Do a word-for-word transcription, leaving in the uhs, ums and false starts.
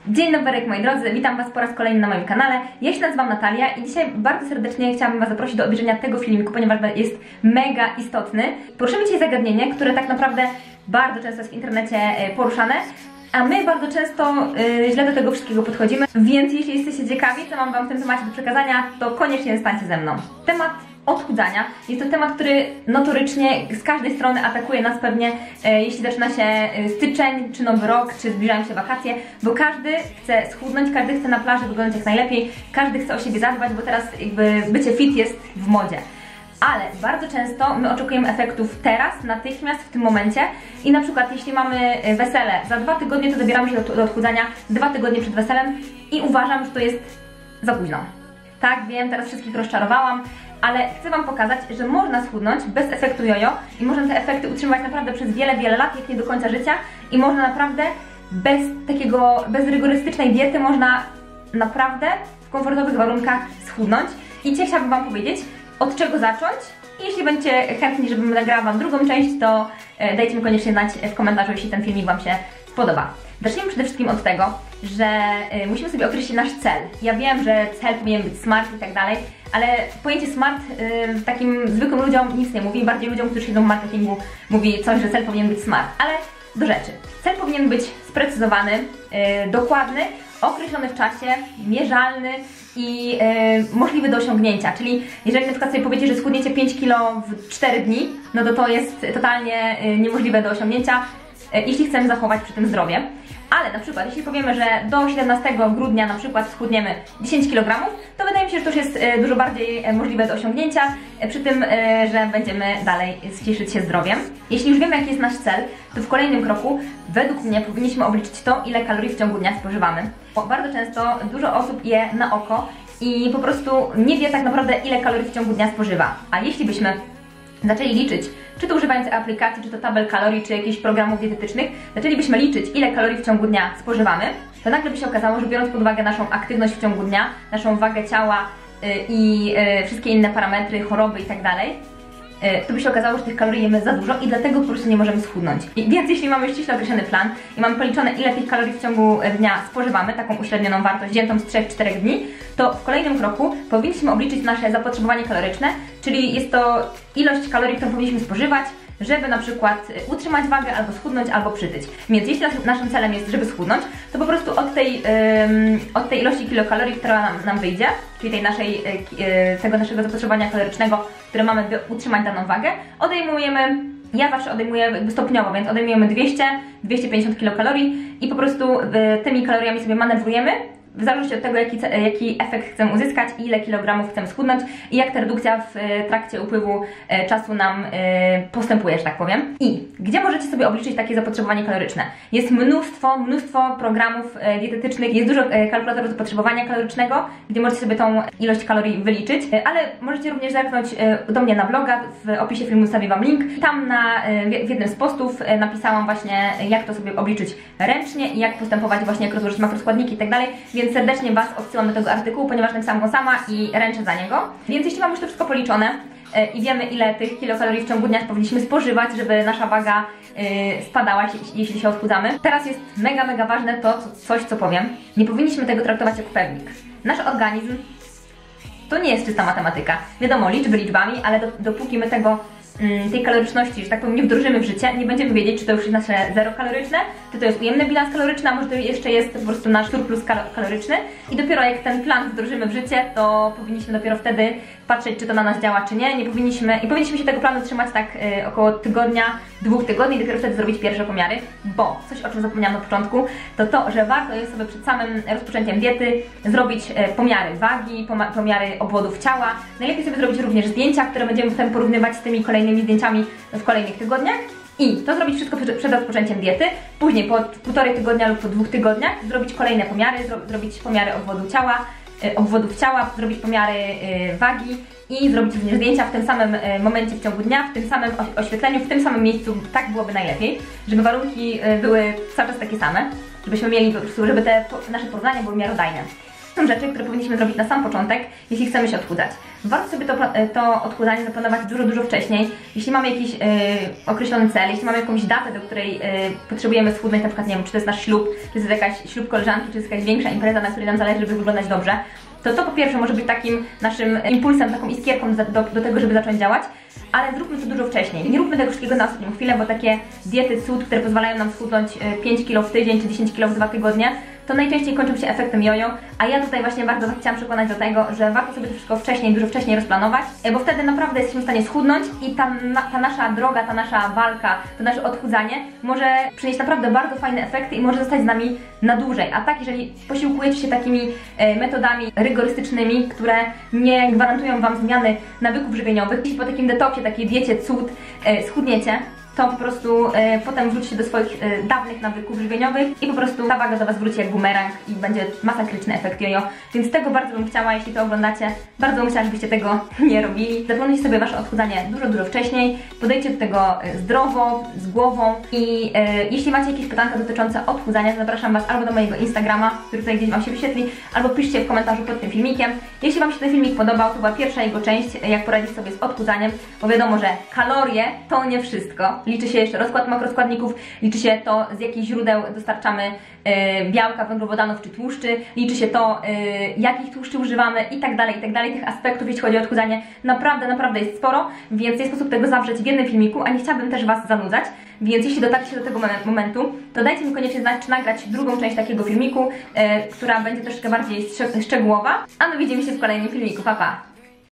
Dzień dobry moi drodzy, witam Was po raz kolejny na moim kanale. Ja się nazywam Natalia i dzisiaj bardzo serdecznie chciałabym Was zaprosić do obejrzenia tego filmiku, ponieważ jest mega istotny. Poruszymy dzisiaj zagadnienie, które tak naprawdę bardzo często jest w internecie poruszane, a my bardzo często yy, źle do tego wszystkiego podchodzimy, więc jeśli jesteście ciekawi, co mam Wam w tym temacie do przekazania, to koniecznie zostańcie ze mną. Temat odchudzania jest to temat, który notorycznie z każdej strony atakuje nas pewnie, e, jeśli zaczyna się styczeń, czy nowy rok, czy zbliżają się wakacje, bo każdy chce schudnąć, każdy chce na plaży wyglądać jak najlepiej, każdy chce o siebie zadbać, bo teraz jakby bycie fit jest w modzie. Ale bardzo często my oczekujemy efektów teraz, natychmiast, w tym momencie i na przykład jeśli mamy wesele za dwa tygodnie, to dobieramy się do, do odchudzania dwa tygodnie przed weselem i uważam, że to jest za późno. Tak, wiem, teraz wszystkich rozczarowałam, ale chcę Wam pokazać, że można schudnąć bez efektu jojo i można te efekty utrzymywać naprawdę przez wiele, wiele lat, jak nie do końca życia i można naprawdę bez takiego, bez rygorystycznej diety można naprawdę w komfortowych warunkach schudnąć. I dzisiaj chciałabym Wam powiedzieć, od czego zacząć i jeśli będziecie chętni, żebym nagrała Wam drugą część, to dajcie mi koniecznie znać w komentarzu, jeśli ten filmik Wam się spodoba. Zacznijmy przede wszystkim od tego, że y, musimy sobie określić nasz cel. Ja wiem, że cel powinien być smart i tak dalej, ale pojęcie smart y, takim zwykłym ludziom nic nie mówi, bardziej ludziom, którzy siedzą w marketingu, mówi coś, że cel powinien być smart. Ale do rzeczy. Cel powinien być sprecyzowany, y, dokładny, określony w czasie, mierzalny i y, możliwy do osiągnięcia. Czyli jeżeli na przykład sobie powiecie, że schudniecie pięć kilo w cztery dni, no to to jest totalnie y, niemożliwe do osiągnięcia, y, jeśli chcemy zachować przy tym zdrowie. Ale na przykład, jeśli powiemy, że do siedemnastego grudnia na przykład schudniemy dziesięć kilogramów, to wydaje mi się, że to już jest e, dużo bardziej e, możliwe do osiągnięcia, e, przy tym, e, że będziemy dalej cieszyć się zdrowiem. Jeśli już wiemy, jaki jest nasz cel, to w kolejnym kroku, według mnie, powinniśmy obliczyć to, ile kalorii w ciągu dnia spożywamy. Bo bardzo często dużo osób je na oko i po prostu nie wie tak naprawdę, ile kalorii w ciągu dnia spożywa. A jeśli byśmy zaczęli liczyć, czy to używając aplikacji, czy to tabel kalorii, czy jakichś programów dietetycznych, zaczęlibyśmy liczyć, ile kalorii w ciągu dnia spożywamy, to nagle by się okazało, że biorąc pod uwagę naszą aktywność w ciągu dnia, naszą wagę ciała yy, i yy, wszystkie inne parametry, choroby i tak dalej, yy, to by się okazało, że tych kalorii jemy za dużo i dlatego po prostu nie możemy schudnąć. I więc jeśli mamy ściśle określony plan i mamy policzone, ile tych kalorii w ciągu dnia spożywamy, taką uśrednioną wartość wziętą z trzech czterech dni, to w kolejnym kroku powinniśmy obliczyć nasze zapotrzebowanie kaloryczne, czyli jest to ilość kalorii, którą powinniśmy spożywać, żeby na przykład utrzymać wagę, albo schudnąć, albo przytyć. Więc jeśli naszym celem jest, żeby schudnąć, to po prostu od tej, ym, od tej ilości kilokalorii, która nam, nam wyjdzie, czyli tej naszej, yy, tego naszego zapotrzebowania kalorycznego, które mamy, by utrzymać daną wagę, odejmujemy, ja zawsze odejmuję jakby stopniowo, więc odejmujemy dwieście do dwustu pięćdziesięciu kilokalorii i po prostu yy, tymi kaloriami sobie manewrujemy, w zależności od tego, jaki, jaki efekt chcemy uzyskać i ile kilogramów chcemy schudnąć i jak ta redukcja w trakcie upływu czasu nam postępuje, że tak powiem. I gdzie możecie sobie obliczyć takie zapotrzebowanie kaloryczne? Jest mnóstwo, mnóstwo programów dietetycznych, jest dużo kalkulatorów zapotrzebowania kalorycznego, gdzie możecie sobie tą ilość kalorii wyliczyć, ale możecie również zerknąć do mnie na bloga, w opisie filmu zostawię Wam link. Tam na, w jednym z postów napisałam właśnie, jak to sobie obliczyć ręcznie i jak postępować właśnie, jak rozłożyć makroskładniki i tak dalej. Więc serdecznie Was odsyłam do tego artykułu, ponieważ napisałam go sama i ręczę za niego. Więc jeśli mamy już to wszystko policzone yy, i wiemy, ile tych kilokalorii w ciągu dnia powinniśmy spożywać, żeby nasza waga yy, spadała, jeśli się odchudzamy. Teraz jest mega, mega ważne to, coś co powiem. Nie powinniśmy tego traktować jako pewnik. Nasz organizm to nie jest czysta matematyka. Wiadomo, liczby liczbami, ale do, dopóki my tego tej kaloryczności, że tak powiem, nie wdrożymy w życie, nie będziemy wiedzieć, czy to już jest nasze zero kaloryczne, czy to jest ujemny bilans kaloryczny, a może to jeszcze jest po prostu nasz surplus kaloryczny i dopiero jak ten plan wdrożymy w życie, to powinniśmy dopiero wtedy patrzeć, czy to na nas działa, czy nie. Nie powinniśmy, i powinniśmy się tego planu trzymać tak y, około tygodnia, dwóch tygodni i dopiero wtedy zrobić pierwsze pomiary, bo coś, o czym zapomniałam na początku, to to, że warto jest sobie przed samym rozpoczęciem diety zrobić y, pomiary wagi, pomiary obwodów ciała. Najlepiej sobie zrobić również zdjęcia, które będziemy potem porównywać z tymi kolejnymi zdjęciami w kolejnych tygodniach i to zrobić wszystko przed rozpoczęciem diety, później po półtorej tygodnia lub po dwóch tygodniach zrobić kolejne pomiary, zro zrobić pomiary obwodu ciała, y, obwodów ciała, zrobić pomiary y, wagi i zrobić również zdjęcia w tym samym y, momencie w ciągu dnia, w tym samym oświetleniu, w tym samym miejscu, tak byłoby najlepiej, żeby warunki y, były cały czas takie same, żebyśmy mieli po prostu, żeby te po nasze porównania były miarodajne. Są rzeczy, które powinniśmy zrobić na sam początek, jeśli chcemy się odchudzać. Warto sobie to, to odchudzanie zaplanować dużo, dużo wcześniej. Jeśli mamy jakiś yy, określony cel, jeśli mamy jakąś datę, do której yy, potrzebujemy schudnąć, na przykład nie wiem, czy to jest nasz ślub, czy to jest jakaś ślub koleżanki, czy to jest jakaś większa impreza, na której nam zależy, żeby wyglądać dobrze, to to po pierwsze może być takim naszym impulsem, taką iskierką do, do, do tego, żeby zacząć działać, ale zróbmy to dużo wcześniej. Nie róbmy tego wszystkiego na ostatnią chwilę, bo takie diety cud, które pozwalają nam schudnąć pięć kilo w tydzień czy dziesięć kilo w dwa tygodnie, to najczęściej kończą się efektem jojo, a ja tutaj właśnie bardzo Was chciałam przekonać do tego, że warto sobie to wszystko wcześniej, dużo wcześniej rozplanować, bo wtedy naprawdę jesteśmy w stanie schudnąć i ta, ta nasza droga, ta nasza walka, to nasze odchudzanie może przynieść naprawdę bardzo fajne efekty i może zostać z nami na dłużej. A tak, jeżeli posiłkujecie się takimi e, metodami rygorystycznymi, które nie gwarantują Wam zmiany nawyków żywieniowych, jeśli po takim detoksie, takiej diecie cud e, schudniecie, to po prostu e, potem wrócicie do swoich e, dawnych nawyków żywieniowych i po prostu ta waga do Was wróci jak bumerang i będzie masakryczny efekt jojo. Więc tego bardzo bym chciała, jeśli to oglądacie, bardzo bym chciała, żebyście tego nie robili. Zaplanujcie sobie Wasze odchudzanie dużo, dużo wcześniej, podejdźcie do tego zdrowo, z głową i e, jeśli macie jakieś pytanka dotyczące odchudzania, to zapraszam Was albo do mojego Instagrama, który tutaj gdzieś Wam się wyświetli, albo piszcie w komentarzu pod tym filmikiem. Jeśli Wam się ten filmik podobał, to była pierwsza jego część, jak poradzić sobie z odchudzaniem, bo wiadomo, że kalorie to nie wszystko. Liczy się jeszcze rozkład makroskładników, liczy się to, z jakich źródeł dostarczamy y, białka, węglowodanów czy tłuszczy, liczy się to, y, jakich tłuszczy używamy i tak dalej, i tak dalej. Tych aspektów, jeśli chodzi o odchudzanie, naprawdę, naprawdę jest sporo, więc jest sposób tego zawrzeć w jednym filmiku, a nie chciałabym też Was zanudzać. Więc jeśli dotarliście do tego momentu, to dajcie mi koniecznie znać, czy nagrać drugą część takiego filmiku, y, która będzie troszkę bardziej szczegółowa. A my widzimy się w kolejnym filmiku. Pa, pa!